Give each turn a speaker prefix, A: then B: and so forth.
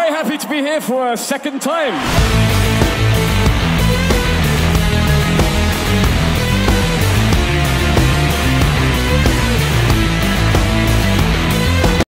A: very happy to be here for a second time.